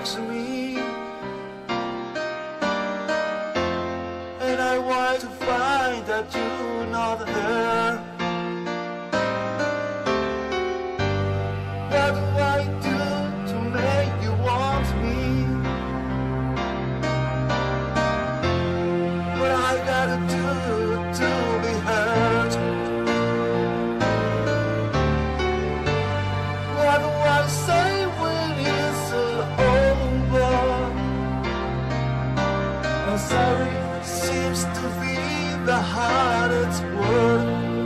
to me, and I want to find that you're not there. What do I do to make you want me? What I gotta do to be heard? What do I say when it's over? I'm sorry seems to be the hardest word.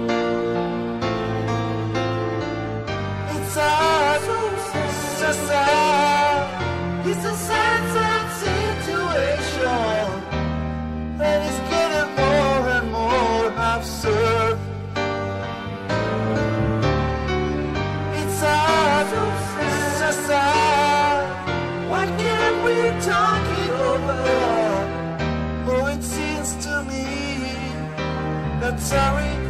It's hard, so sad. It's a sad, sad situation, and it's getting more and more absurd. It's hard, so sad. Why can't we talk it over? Oh, it seems to me that sorry